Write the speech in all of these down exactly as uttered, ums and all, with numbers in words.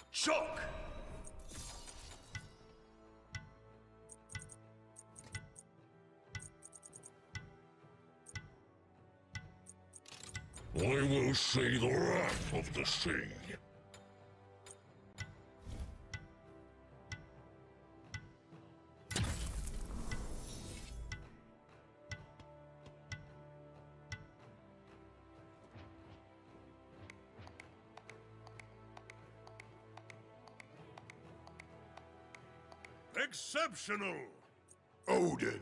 Shock! I will see the wrath of the sea. Exceptional! Odin!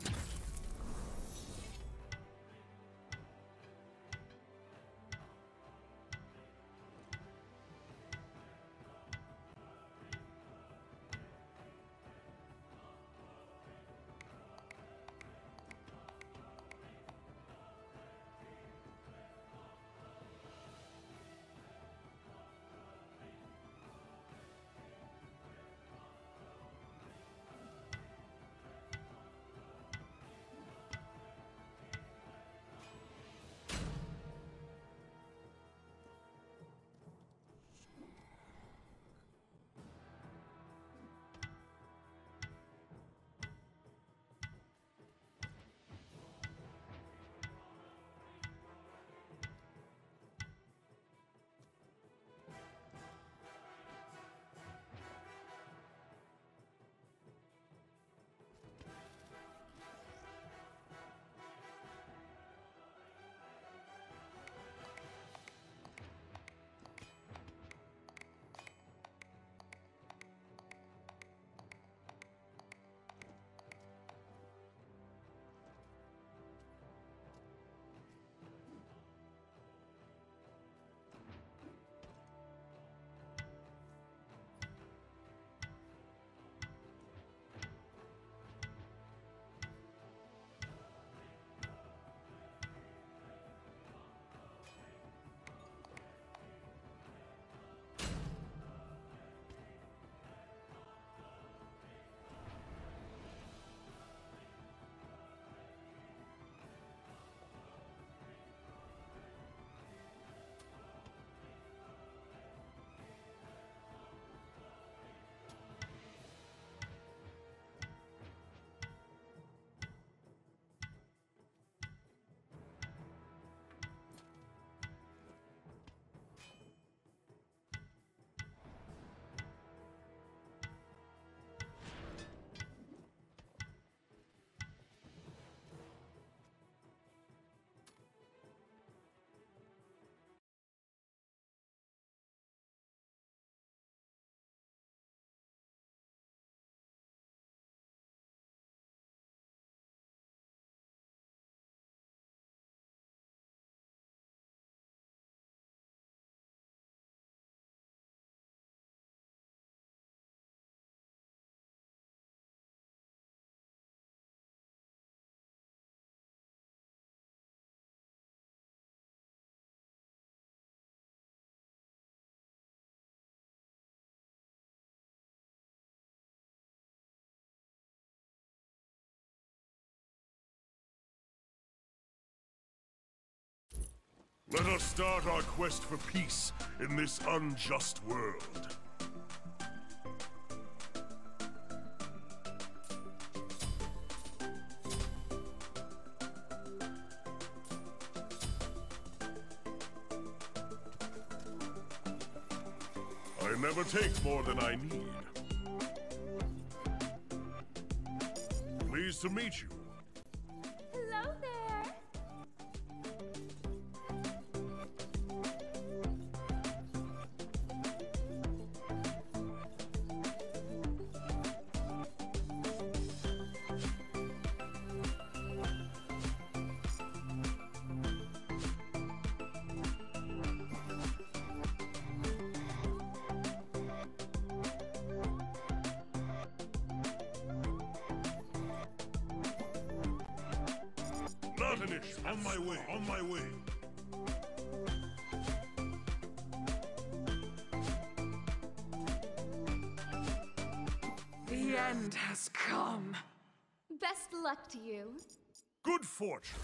Let us start our quest for peace in this unjust world. I never take more than I need. Pleased to meet you. Hello there. Not an issue. On my way, on my way. The end has come. Best luck to you. Good fortune.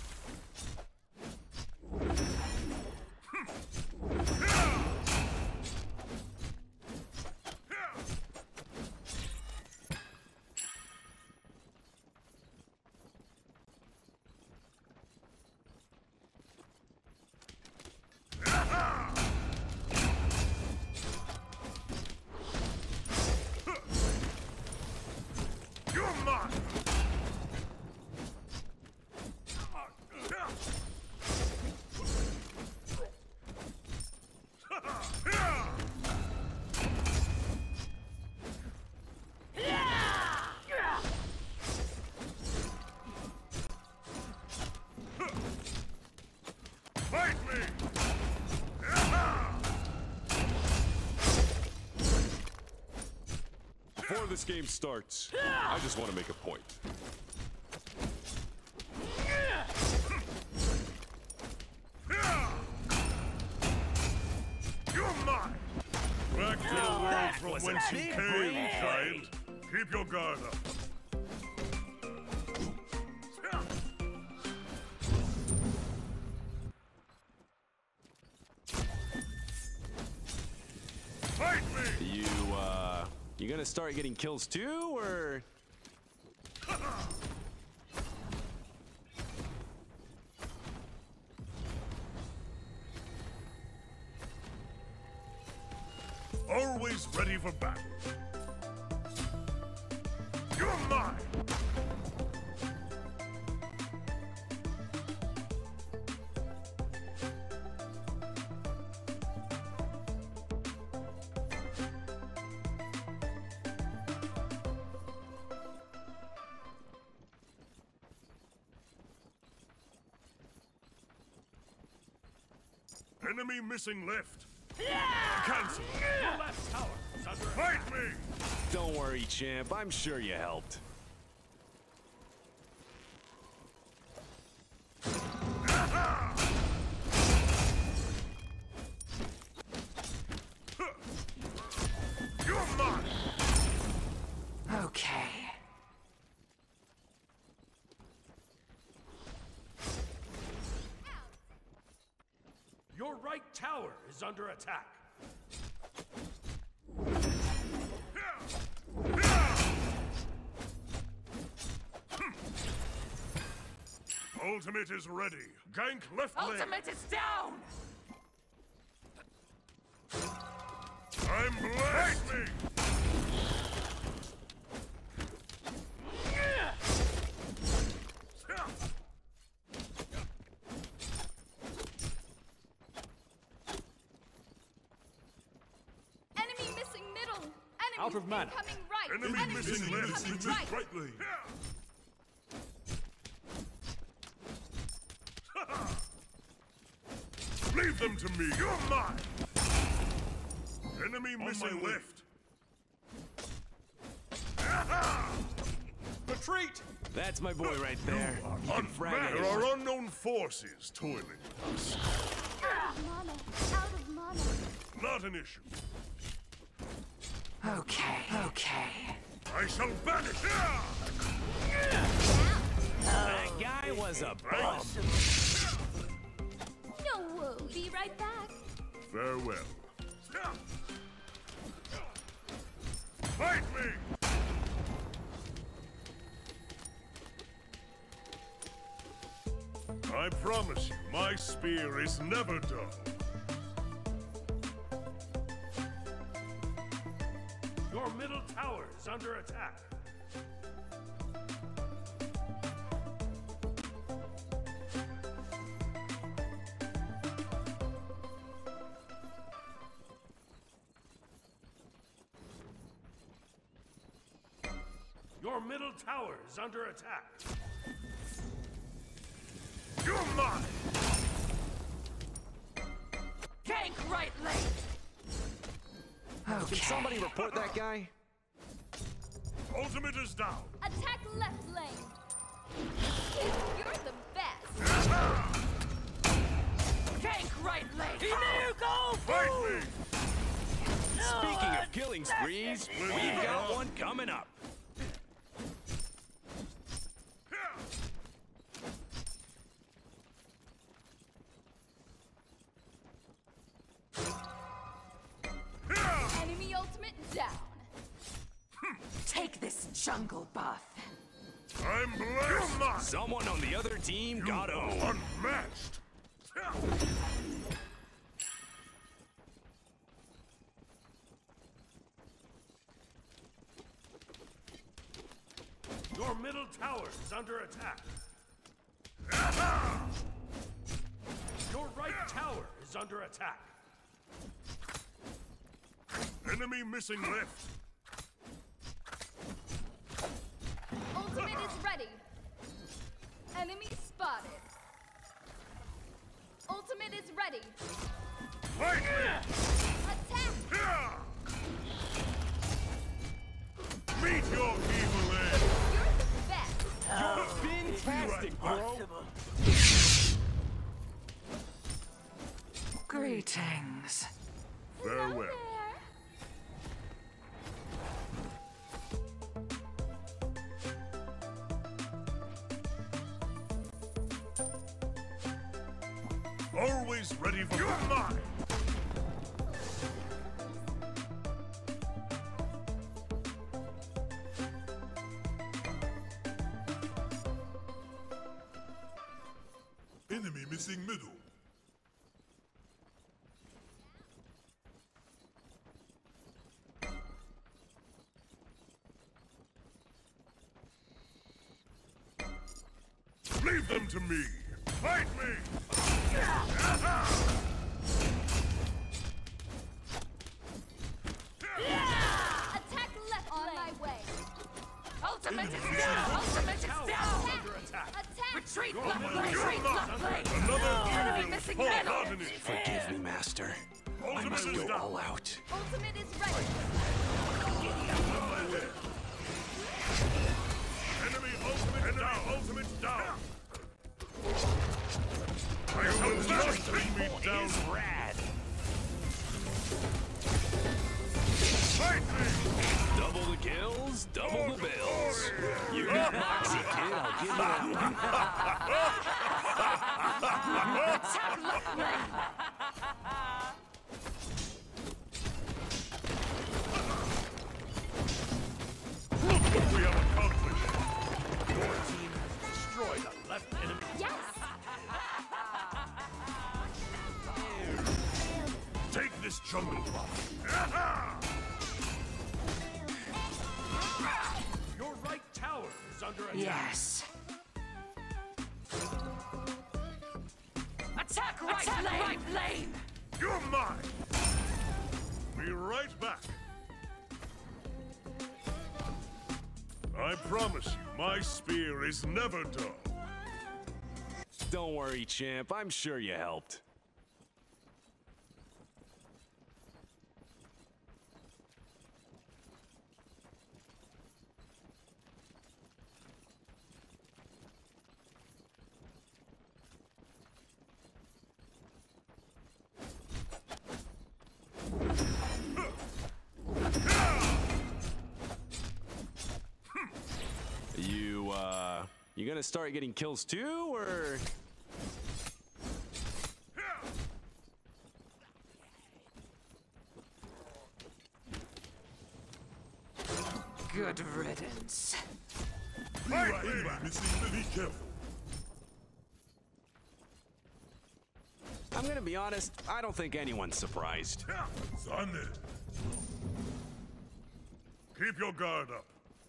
Before this game starts, I just want to make a point. You're mine! Back to the world from whence you came, giant. Keep your guard up. Fight me! You, uh, you gonna start getting kills too, or? Always ready for battle. You're mine! Enemy missing left. Cancel. Your left tower is under Fight me! Don't worry, champ. I'm sure you helped. You're mine! Okay. Your right tower is under attack. Ultimate is ready. Gank left lane. Ultimate is down! I'm blasting! Enemy missing middle. Enemy Out of mana. coming right. Enemy, Enemy missing left. coming Right. right. right lane. Leave them to me. You're mine. Enemy missing left. Retreat! That's my boy right there. You can frag Unmatched. There anyone. are unknown forces toiling us. Out of mana. Out of mana. Not an issue. Okay, okay. I shall banish. That guy was a bum. No whoa. Be right back. Farewell. Fight me! I promise you, my spear is never dull. Your middle tower is under attack. Your middle tower is under attack. You're mine! Gank right lane! Okay. Can somebody report that guy? Ultimate is down. Attack left lane. You're the best. Gank right lane! Fight me! Speaking of killing sprees, we've got one coming up. Enemy ultimate down. Take this jungle buff. I'm blessed! Someone on the other team You got are owned. unmatched! Your middle tower is under attack. Your right tower is under attack. Enemy missing left. Ultimate is ready. Enemy spotted. Ultimate is ready. Fight me! Attack! Meet your evil end! You're the best. You're fantastic, bro. Greetings. Farewell. There. Always ready for your mind! Enemy missing middle. Leave them to me! Fight me! Attack left on my way. Ultimate is down! Ultimate is down! Attack. Retreat You're left my lane! leader. Retreat left lane! Another Enemy hero missing fall middle. out in it. Forgive me, Master. I Ultimate must is go down. all out. Ultimate is ready. Enemy ultimate down. Ultimate down. I will not bring me down. Is rad. Fight me! Double the kills, double the bills. You got Moxie, kid. I'll give you that one. Attack left lane! Look what we have accomplished. Your team has destroyed the left enemy. Yes. Take this jungle buff. Your right tower is under attack. Yes. Attack right Attack lane! Right lane! You're mine. Be right back. I promise you, my spear is never dull. Don't worry, champ. I'm sure you helped. You, uh, you gonna start getting kills too, or? Good riddance. Fight me! Missing, be careful. I'm gonna be honest, I don't think anyone's surprised. Sonne. Keep your guard up.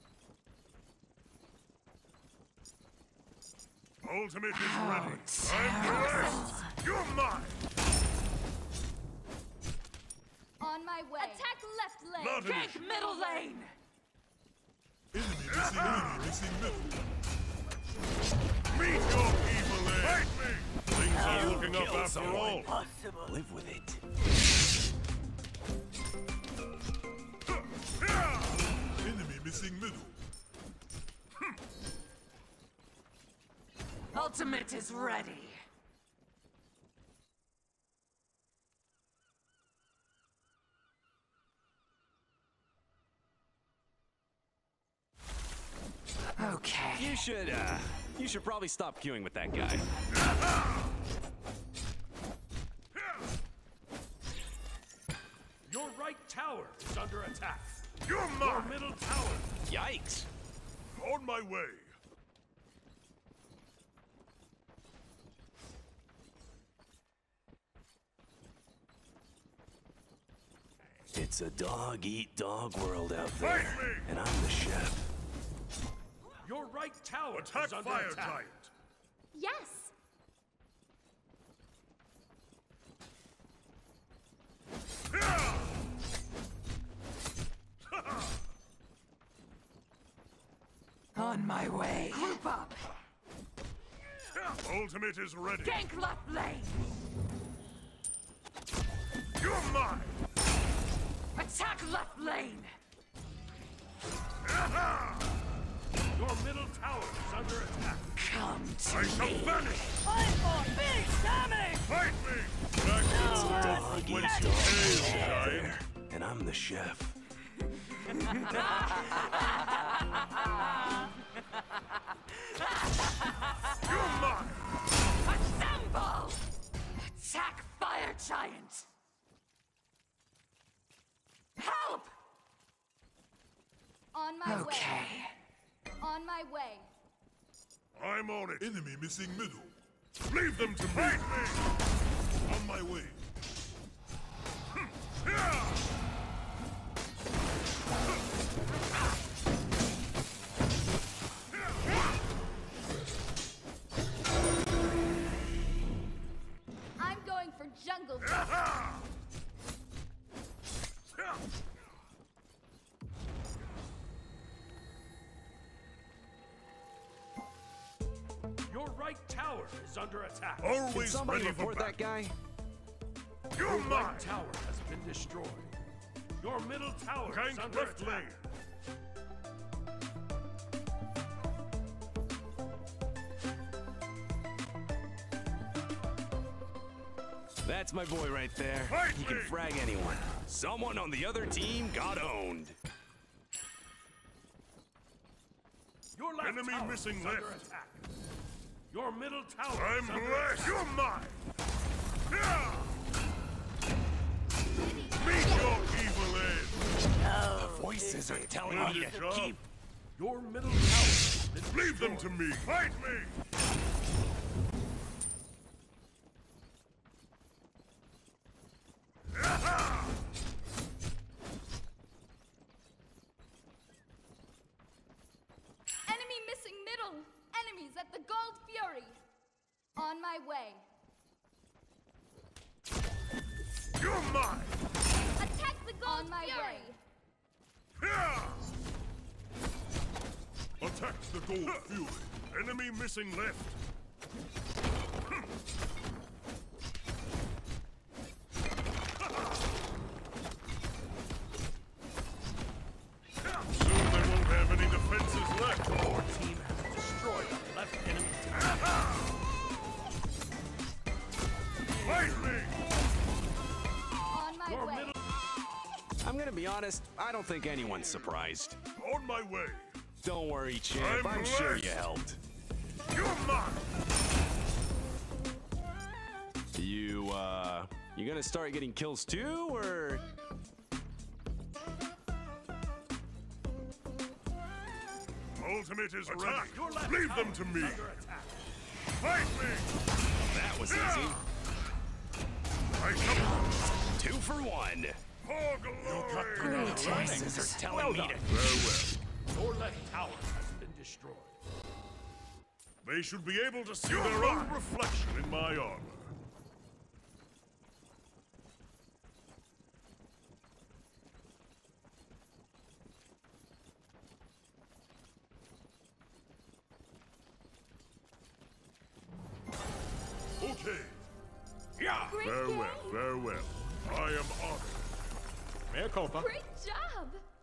Ultimate is ready. I'm correct. You're mine. On my way. Attack left lane. Not an Gank issue. middle lane! Enemy missing, enemy missing middle. Meet your evil end. Fight me. Things are looking up Kill after someone. all. Live with it. Enemy missing middle. Ultimate is ready. Okay. You should, uh, you should probably stop queuing with that guy. Your right tower is under attack. You're mine. Your middle tower. Yikes. On my way. It's a dog-eat-dog world out there, Fight me! and I'm the chef. Your right tower attack is under fire attack. Giant. Yes. On my way. Group up. Ultimate is ready. Gank left lane. You're mine. Attack left lane. Your middle tower is under attack. Come to I shall me. vanish. Fight for big damage! Fight me. Back to the world Dog from eat whence dog you came, shit out giant. there, and I'm the chef. You're mine. Assemble! Attack fire giant! Help! On my Okay. way. On my way. I'm on it. Enemy missing middle. Leave them to me. Fight me. On my way. Hmm. Yeah. I'm going for jungle. Aha! Yeah. Your right tower is under attack. Can Always somebody ready for report that battle. guy? You're Your mine. right tower has been destroyed. Your middle tower is Gank under left attack. lane. That's my boy right there. Fight He can me! frag anyone. Someone on the other team got owned. Your left Enemy tower missing is under left. attack. Your middle tower I'm is under blessed. attack. You're mine. Yeah. Meet your evil end. The voices are telling Good me to job. keep. Your middle tower has been Leave them to me. Fight me. Aha! Enemy missing middle. Enemies at the Gold Fury. On my way. You're mine. Attack the Gold On my Fury. way. Yeah. Attack the Gold Fury. Enemy missing left. Soon they won't have any defenses left. Your team has destroyed the left enemy tower. Fight me. On my Your way. middle I'm gonna be honest, I don't think anyone's surprised. On my way. Don't worry, champ. I'm I'm sure blessed. you helped. You're mine. You, uh, you gonna start getting kills too, or? Ultimate is Attack. ready. Your left Leave tower them to is me. under attack. Fight me. That was Yeah. easy. I shall. Two for one. For glory. The voices are telling Well me done. to. Farewell. Your left tower has been destroyed. They should be able to see their own reflection in my armor. Okay. Yeah. Great Farewell, game. farewell. I am honored. Great job.